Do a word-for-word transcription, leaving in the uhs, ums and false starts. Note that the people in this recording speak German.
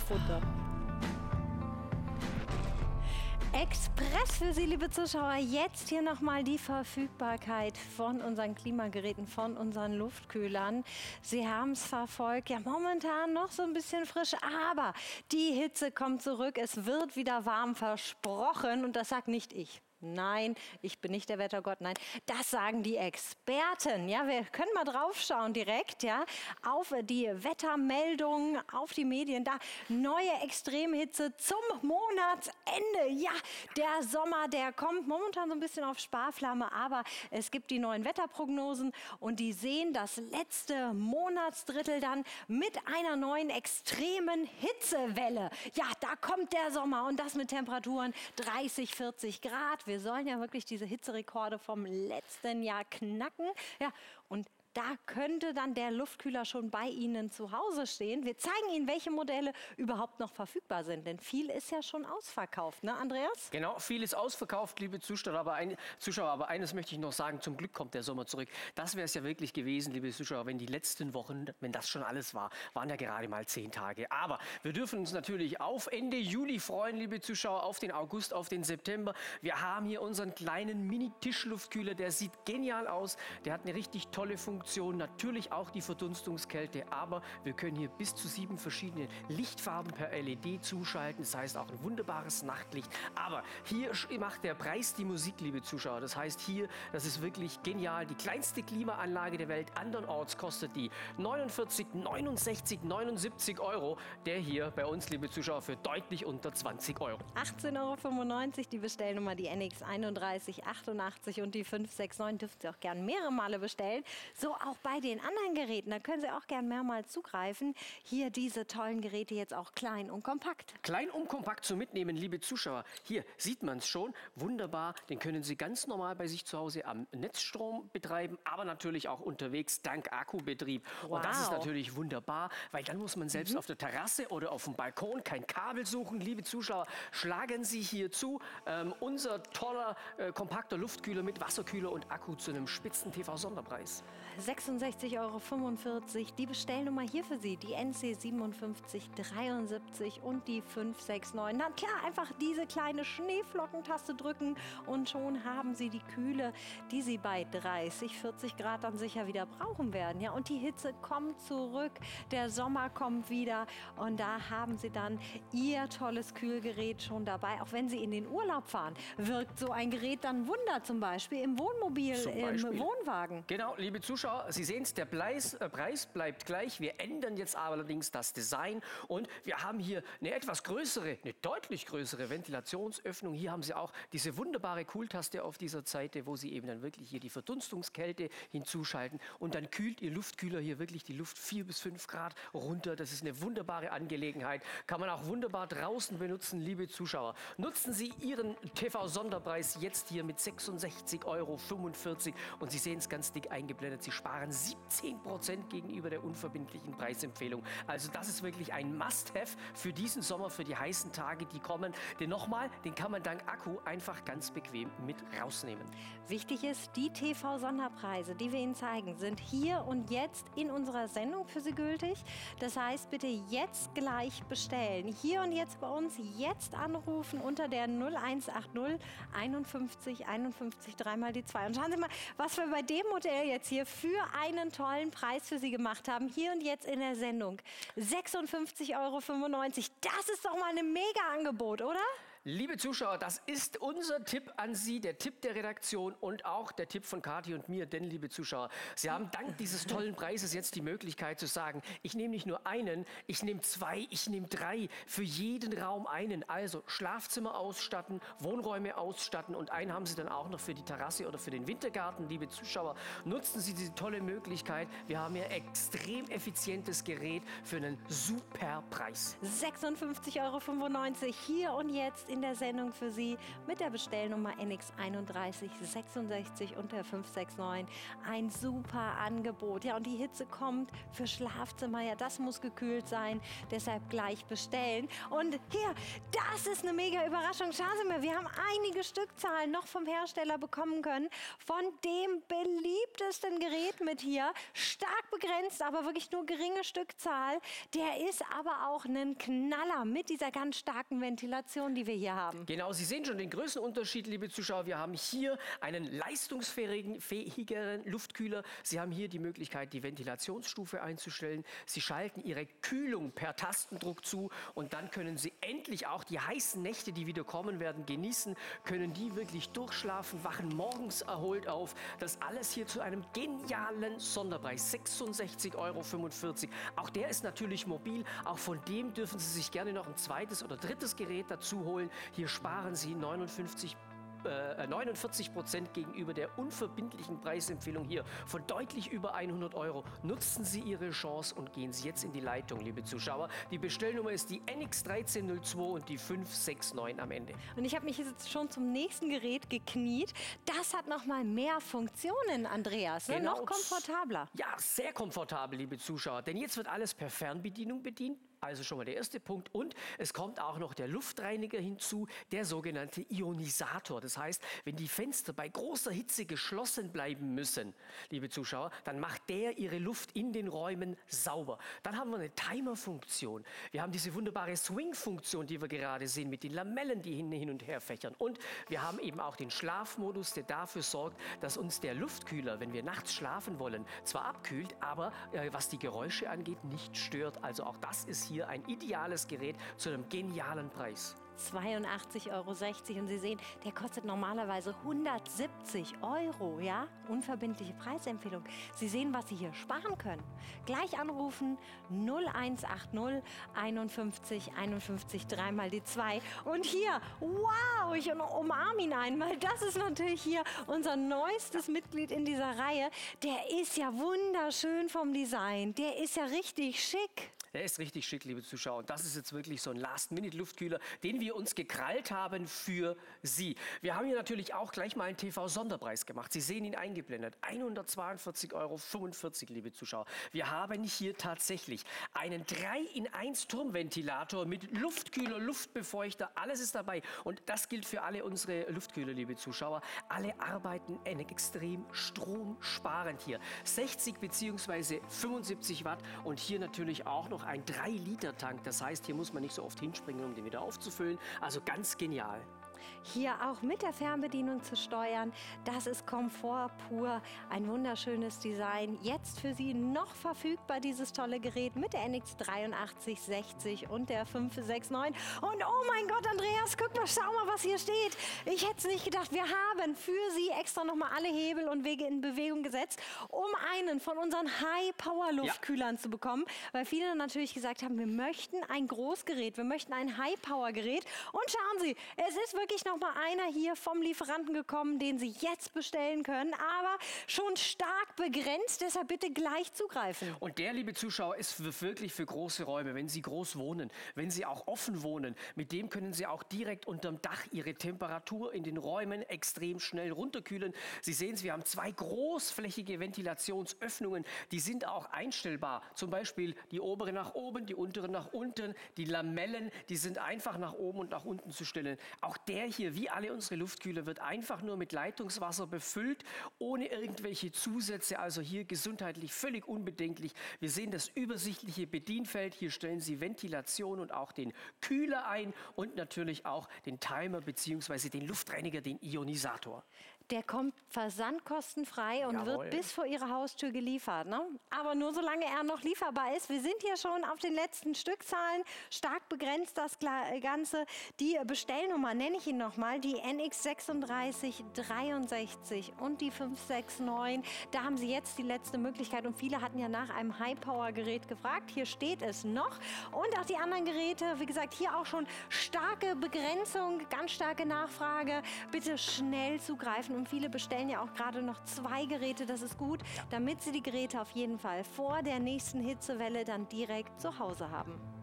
runter. Express für Sie, liebe Zuschauer. Jetzt hier nochmal die Verfügbarkeit von unseren Klimageräten, von unseren Luftkühlern. Sie haben es verfolgt, ja momentan noch so ein bisschen frisch, aber die Hitze kommt zurück. Es wird wieder warm, versprochen, und das sagt nicht ich. Nein, ich bin nicht der Wettergott, nein, das sagen die Experten. Ja, wir können mal drauf schauen direkt, ja, auf die Wettermeldungen, auf die Medien. Da neue Extremhitze zum Monatsende. Ja, der Sommer, der kommt momentan so ein bisschen auf Sparflamme, aber es gibt die neuen Wetterprognosen und die sehen das letzte Monatsdrittel dann mit einer neuen extremen Hitzewelle. Ja, da kommt der Sommer und das mit Temperaturen dreißig, vierzig Grad. Wir sollen ja wirklich diese Hitzerekorde vom letzten Jahr knacken. Ja, und da könnte dann der Luftkühler schon bei Ihnen zu Hause stehen. Wir zeigen Ihnen, welche Modelle überhaupt noch verfügbar sind, denn viel ist ja schon ausverkauft, ne Andreas? Genau, viel ist ausverkauft, liebe Zuschauer, aber, ein, Zuschauer, aber eines möchte ich noch sagen, zum Glück kommt der Sommer zurück. Das wäre es ja wirklich gewesen, liebe Zuschauer, wenn die letzten Wochen, wenn das schon alles war, waren ja gerade mal zehn Tage. Aber wir dürfen uns natürlich auf Ende Juli freuen, liebe Zuschauer, auf den August, auf den September. Wir haben hier unseren kleinen Mini-Tischluftkühler, der sieht genial aus, der hat eine richtig tolle Funktion. Natürlich auch die Verdunstungskälte, aber wir können hier bis zu sieben verschiedene Lichtfarben per L E D zuschalten. Das heißt auch ein wunderbares Nachtlicht. Aber hier macht der Preis die Musik, liebe Zuschauer. Das heißt hier, das ist wirklich genial. Die kleinste Klimaanlage der Welt, andernorts kostet die neunundvierzig, neunundsechzig, neunundsiebzig Euro. Der hier bei uns, liebe Zuschauer, für deutlich unter zwanzig Euro. achtzehn Euro fünfundneunzig, die Bestellnummer, die N X einunddreißig achtundachtzig und die fünf sechs neun dürfen Sie auch gern mehrere Male bestellen. So auch bei den anderen Geräten, da können Sie auch gern mehrmals zugreifen. Hier diese tollen Geräte jetzt auch klein und kompakt. Klein und kompakt zum Mitnehmen, liebe Zuschauer. Hier sieht man es schon, wunderbar. Den können Sie ganz normal bei sich zu Hause am Netzstrom betreiben, aber natürlich auch unterwegs dank Akkubetrieb. Wow. Und das ist natürlich wunderbar, weil dann muss man selbst mhm. auf der Terrasse oder auf dem Balkon kein Kabel suchen. Liebe Zuschauer, schlagen Sie hier zu. Ähm, unser toller, äh, kompakter Luftkühler mit Wasserkühler und Akku zu einem spitzen T V-Sonderpreis. sechsundsechzig Euro fünfundvierzig, die Bestellnummer hier für Sie, die N C siebenundfünfzig dreiundsiebzig und die fünf sechs neun. Na klar, einfach diese kleine Schneeflockentaste drücken und schon haben Sie die Kühle, die Sie bei dreißig, vierzig Grad dann sicher wieder brauchen werden. Ja, und die Hitze kommt zurück, der Sommer kommt wieder und da haben Sie dann Ihr tolles Kühlgerät schon dabei. Auch wenn Sie in den Urlaub fahren, wirkt so ein Gerät dann Wunder, zum Beispiel im Wohnmobil, Zum Beispiel. im Wohnwagen. Genau, liebe Zuschauer, Sie sehen es, der Preis, äh, Preis bleibt gleich. Wir ändern jetzt allerdings das Design und wir haben hier eine etwas größere, eine deutlich größere Ventilationsöffnung. Hier haben Sie auch diese wunderbare Cool-Taste auf dieser Seite, wo Sie eben dann wirklich hier die Verdunstungskälte hinzuschalten und dann kühlt Ihr Luftkühler hier wirklich die Luft vier bis fünf Grad runter. Das ist eine wunderbare Angelegenheit. Kann man auch wunderbar draußen benutzen, liebe Zuschauer. Nutzen Sie Ihren T V-Sonderpreis jetzt hier mit sechsundsechzig Euro fünfundvierzig und Sie sehen es ganz dick eingeblendet. Sie sparen siebzehn Prozent gegenüber der unverbindlichen Preisempfehlung. Also das ist wirklich ein Must-Have für diesen Sommer, für die heißen Tage, die kommen. Denn nochmal, den kann man dank Akku einfach ganz bequem mit rausnehmen. Wichtig ist, die T V-Sonderpreise, die wir Ihnen zeigen, sind hier und jetzt in unserer Sendung für Sie gültig. Das heißt, bitte jetzt gleich bestellen. Hier und jetzt bei uns, jetzt anrufen unter der null eins acht null einundfünfzig einundfünfzig dreimal die zwei. Und schauen Sie mal, was wir bei dem Modell jetzt hier für einen tollen Preis für Sie gemacht haben. Hier und jetzt in der Sendung. sechsundfünfzig Euro fünfundneunzig. Das ist doch mal ein Mega-Angebot, oder? Liebe Zuschauer, das ist unser Tipp an Sie, der Tipp der Redaktion und auch der Tipp von Kathi und mir. Denn, liebe Zuschauer, Sie haben dank dieses tollen Preises jetzt die Möglichkeit zu sagen, ich nehme nicht nur einen, ich nehme zwei, ich nehme drei, für jeden Raum einen. Also Schlafzimmer ausstatten, Wohnräume ausstatten und einen haben Sie dann auch noch für die Terrasse oder für den Wintergarten. Liebe Zuschauer, nutzen Sie diese tolle Möglichkeit. Wir haben hier extrem effizientes Gerät für einen super Preis. sechsundfünfzig Euro fünfundneunzig hier und jetzt jetzt in der Sendung für Sie mit der Bestellnummer N X einunddreißig sechsundsechzig und der fünf sechs neun. Ein super Angebot. Ja, und die Hitze kommt für Schlafzimmer. Ja, das muss gekühlt sein. Deshalb gleich bestellen. Und hier, das ist eine mega Überraschung. Schauen Sie mal, wir haben einige Stückzahlen noch vom Hersteller bekommen können. Von dem beliebtesten Gerät mit hier. Stark begrenzt, aber wirklich nur geringe Stückzahl. Der ist aber auch ein Knaller mit dieser ganz starken Ventilation, die wir hier haben. Genau, Sie sehen schon den Größenunterschied, liebe Zuschauer. Wir haben hier einen leistungsfähigen, fähigeren Luftkühler. Sie haben hier die Möglichkeit, die Ventilationsstufe einzustellen. Sie schalten Ihre Kühlung per Tastendruck zu und dann können Sie endlich auch die heißen Nächte, die wieder kommen werden, genießen, können die wirklich durchschlafen, wachen morgens erholt auf. Das alles hier zu einem genialen Sonderpreis, sechsundsechzig Euro fünfundvierzig. Auch der ist natürlich mobil, auch von dem dürfen Sie sich gerne noch ein zweites oder drittes Gerät dazu holen. Hier sparen Sie neunundfünfzig Äh, neunundvierzig Prozent gegenüber der unverbindlichen Preisempfehlung hier von deutlich über hundert Euro. Nutzen Sie Ihre Chance und gehen Sie jetzt in die Leitung, liebe Zuschauer. Die Bestellnummer ist die N X dreizehn null zwei und die fünf sechs neun am Ende. Und ich habe mich jetzt schon zum nächsten Gerät gekniet. Das hat noch mal mehr Funktionen, Andreas. Ne? Genau. Noch komfortabler. Ja, sehr komfortabel, liebe Zuschauer. Denn jetzt wird alles per Fernbedienung bedient. Also schon mal der erste Punkt. Und es kommt auch noch der Luftreiniger hinzu, der sogenannte Ionisator. Das heißt, wenn die Fenster bei großer Hitze geschlossen bleiben müssen, liebe Zuschauer, dann macht der Ihre Luft in den Räumen sauber. Dann haben wir eine Timer-Funktion. Wir haben diese wunderbare Swing-Funktion, die wir gerade sehen, mit den Lamellen, die hin, hin und her fächern. Und wir haben eben auch den Schlafmodus, der dafür sorgt, dass uns der Luftkühler, wenn wir nachts schlafen wollen, zwar abkühlt, aber äh, was die Geräusche angeht, nicht stört. Also auch das ist hier ein ideales Gerät zu einem genialen Preis. zweiundachtzig Euro sechzig und Sie sehen, der kostet normalerweise hundertsiebzig Euro, ja? Unverbindliche Preisempfehlung. Sie sehen, was Sie hier sparen können. Gleich anrufen null eins acht null einundfünfzig einundfünfzig dreimal die zwei. Und hier, wow, ich umarme ihn einmal. Das ist natürlich hier unser neuestes Mitglied in dieser Reihe. Der ist ja wunderschön vom Design. Der ist ja richtig schick. Der ist richtig schick, liebe Zuschauer. Und das ist jetzt wirklich so ein Last-Minute-Luftkühler, den wir uns gekrallt haben für Sie. Wir haben hier natürlich auch gleich mal einen T V-Sonderpreis gemacht. Sie sehen ihn eingeblendet. hundertzweiundvierzig Euro fünfundvierzig, liebe Zuschauer. Wir haben hier tatsächlich einen drei in eins Turmventilator mit Luftkühler, Luftbefeuchter. Alles ist dabei. Und das gilt für alle unsere Luftkühler, liebe Zuschauer. Alle arbeiten extrem stromsparend hier. sechzig bzw. fünfundsiebzig Watt und hier natürlich auch noch ein drei Liter Tank. Das heißt, hier muss man nicht so oft hinspringen, um den wieder aufzufüllen. Also ganz genial. Hier auch mit der Fernbedienung zu steuern, das ist Komfort pur. Ein wunderschönes Design. Jetzt für Sie noch verfügbar dieses tolle Gerät mit der N X dreiundachtzig sechzig und der fünf sechs neun. Und oh mein Gott, Andreas, guck mal, schau mal, was hier steht. Ich hätte es nicht gedacht. Wir haben für Sie extra noch mal alle Hebel und Wege in Bewegung gesetzt, um einen von unseren High-Power-Luftkühlern ja. zu bekommen. Weil viele natürlich gesagt haben, wir möchten ein Großgerät, wir möchten ein High-Power-Gerät. Und schauen Sie, es ist wirklich noch mal einer hier vom Lieferanten gekommen, den Sie jetzt bestellen können, aber schon stark begrenzt, deshalb bitte gleich zugreifen. Und der, liebe Zuschauer, ist wirklich für große Räume, wenn Sie groß wohnen, wenn Sie auch offen wohnen, mit dem können Sie auch direkt unterm Dach Ihre Temperatur in den Räumen extrem schnell runterkühlen. Sie sehen es, wir haben zwei großflächige Ventilationsöffnungen, die sind auch einstellbar. Zum Beispiel die obere nach oben, die untere nach unten, die Lamellen, die sind einfach nach oben und nach unten zu stellen. Auch der hier, wie alle unsere Luftkühler, wird einfach nur mit Leitungswasser befüllt, ohne irgendwelche Zusätze, also hier gesundheitlich völlig unbedenklich. Wir sehen das übersichtliche Bedienfeld, hier stellen Sie Ventilation und auch den Kühler ein und natürlich auch den Timer bzw. den Luftreiniger, den Ionisator. Der kommt versandkostenfrei und Jawohl. wird bis vor Ihre Haustür geliefert. Ne? Aber nur solange er noch lieferbar ist. Wir sind hier schon auf den letzten Stückzahlen. Stark begrenzt das Ganze. Die Bestellnummer nenne ich Ihnen nochmal. Die N X sechsunddreißig dreiundsechzig und die fünf sechs neun. Da haben Sie jetzt die letzte Möglichkeit. Und viele hatten ja nach einem High-Power-Gerät gefragt. Hier steht es noch. Und auch die anderen Geräte. Wie gesagt, hier auch schon starke Begrenzung, ganz starke Nachfrage. Bitte schnell zugreifen. Und viele bestellen ja auch gerade noch zwei Geräte, das ist gut, damit sie die Geräte auf jeden Fall vor der nächsten Hitzewelle dann direkt zu Hause haben.